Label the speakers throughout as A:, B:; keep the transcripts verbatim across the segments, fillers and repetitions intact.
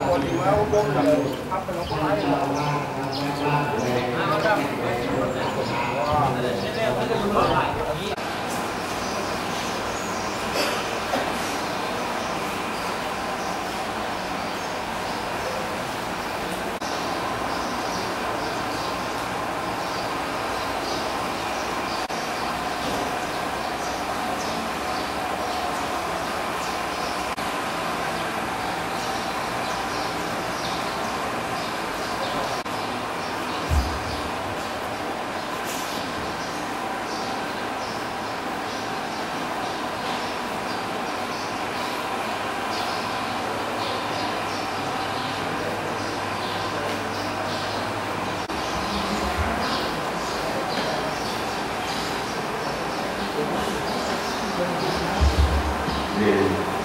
A: เรียน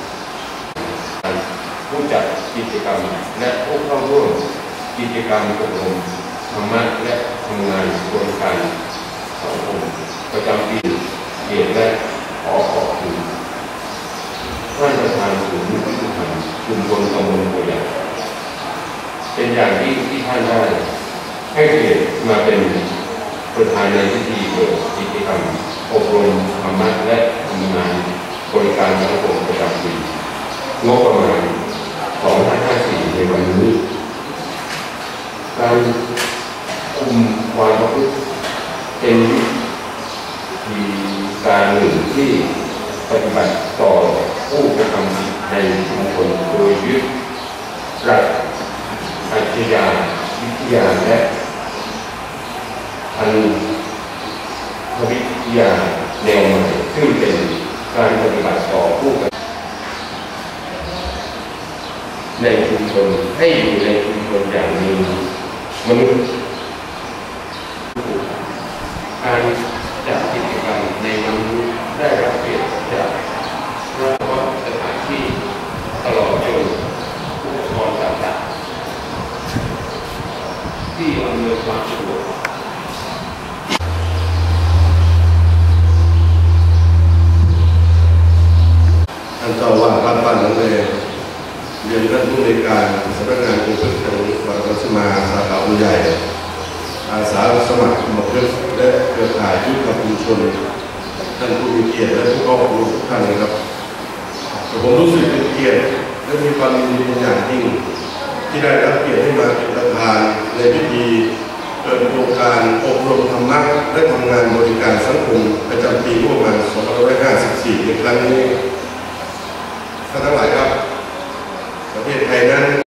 A: ผู้จัดกิจกรรมและผู้เข้าร่วมกิจกรรมอบรมธรรมะและทำงานโครงการสังคมประจำปีเกียรติและขอขอบคุณท่านประธานศูนย์วิทยาชุมชนตำบลบัวใหญ่เป็นอย่างยิ่งที่ท่านได้ให้เกียรติมาเป็นประธานในพิธีเปิดกิจกรรมอบรมธรรมะและทำงานบริการสังคมประจำปีงบประมาณสองพันห้าสิบสี่ในวันนี้การคุมความประพฤติเป็นวิธีการหนึ่งที่ปฏิบัติต่อผู้กระทำผิดในชุมชนโดยยึดหลักปรัชญาวิทยาและทางวิทยาแนวใหม่ซึ่งเป็นการปฏิบัติต่อผู้กระทำในชุมชนให้อยู่ในชุมชนอย่างมีมนุษย์การจัดกิจกรรมในวันนี้ได้รับเกียรติจากพระวรสถานที่ตลอดจนอุปกรณ์ต่างๆที่อำนวยความสะดวก
B: ท่านเจ้าว่าวัดบ้านหนองเลเรียนท่านผู้ในการสำนักงานกรมศิลป์จังหวัดราชมาสาขาบัวใหญ่อาสาสมัครหมอกเลือกและเครือข่ายยุทธชุมชนท่านผู้มีเกียรติและผู้เข้าร่วมทุกท่านนะครับผมรู้สึกเป็นเกียรติและมีความยินดีเป็นอย่างยิ่งที่ได้รับเกียรติให้มาเป็นประธานในพิธีเปิดโครงการอบรมธรรมะและทำงานบริการสังคมประจำปีงบประมาณสองพันห้าร้อยห้าสิบสี่ในครั้งนี้ท่านทั้งหลายครับประเทศไทยนั้น